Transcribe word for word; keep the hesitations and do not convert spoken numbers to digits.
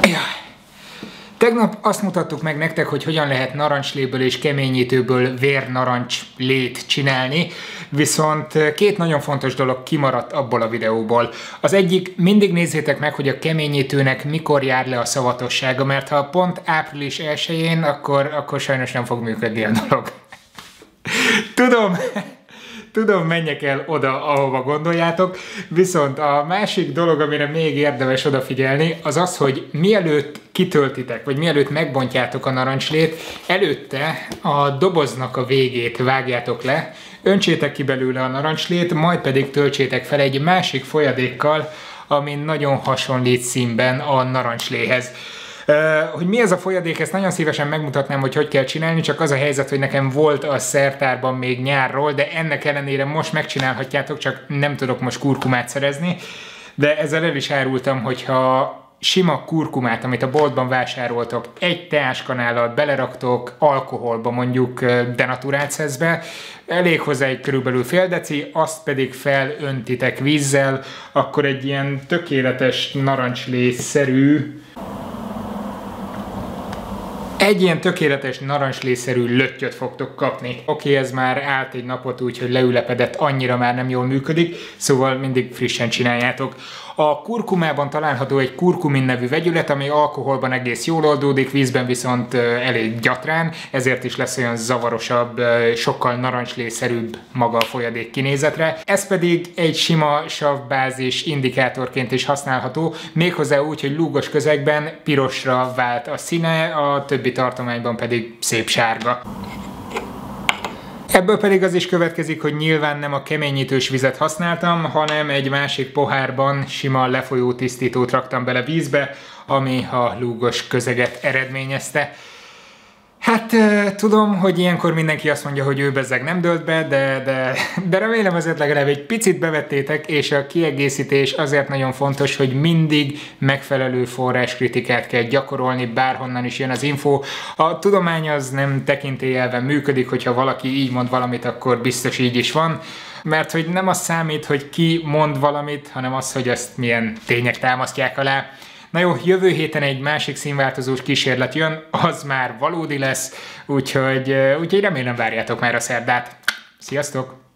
Tegnap azt mutattuk meg nektek, hogy hogyan lehet narancsléből és keményítőből vérnarancslét csinálni, viszont két nagyon fontos dolog kimaradt abból a videóból. Az egyik, mindig nézzétek meg, hogy a keményítőnek mikor jár le a szavatossága, mert ha pont április elsején, akkor, akkor sajnos nem fog működni a dolog. Tudom, tudom, menjek el oda, ahova gondoljátok, viszont a másik dolog, amire még érdemes odafigyelni, az az, hogy mielőtt kitöltitek, vagy mielőtt megbontjátok a narancslét, előtte a doboznak a végét vágjátok le, öntsétek ki belőle a narancslét, majd pedig töltsétek fel egy másik folyadékkal, ami nagyon hasonlít színben a narancsléhez. Uh, hogy mi ez a folyadék, ezt nagyon szívesen megmutatnám, hogy hogy kell csinálni, csak az a helyzet, hogy nekem volt a szertárban még nyárról, de ennek ellenére most megcsinálhatjátok, csak nem tudok most kurkumát szerezni, de ezzel el is árultam, hogyha sima kurkumát, amit a boltban vásároltok, egy teáskanállat beleraktok alkoholba, mondjuk denaturáltszeszbe, elég hozzá egy körülbelül fél deci, azt pedig felöntitek vízzel, akkor egy ilyen tökéletes narancslé-szerű Egy ilyen tökéletes narancslé-szerű löttyöt fogtok kapni. Oké, okay, ez már állt egy napot úgy, hogy leülepedett, annyira már nem jól működik, szóval mindig frissen csináljátok. A kurkumában található egy kurkumin nevű vegyület, ami alkoholban egész jól oldódik, vízben viszont elég gyatrán, ezért is lesz olyan zavarosabb, sokkal narancslé-szerűbb maga a folyadék kinézetre. Ez pedig egy sima savbázis indikátorként is használható, méghozzá úgy, hogy lúgos közegben pirosra vált a színe, a többi tartományban pedig szép sárga. Ebből pedig az is következik, hogy nyilván nem a keményítős vizet használtam, hanem egy másik pohárban sima lefolyó tisztítót raktam bele vízbe, ami a lúgos közeget eredményezte. Hát tudom, hogy ilyenkor mindenki azt mondja, hogy ő bezzeg nem dőlt be, de, de, de remélem azért legalább egy picit bevettétek, és a kiegészítés azért nagyon fontos, hogy mindig megfelelő forráskritikát kell gyakorolni, bárhonnan is jön az info. A tudomány az nem tekintélyelven működik, hogyha valaki így mond valamit, akkor biztos így is van, mert hogy nem az számít, hogy ki mond valamit, hanem az, hogy ezt milyen tények támasztják alá. Na jó, jövő héten egy másik színváltozós kísérlet jön, az már valódi lesz, úgyhogy, úgyhogy remélem várjátok már a szerdát. Sziasztok!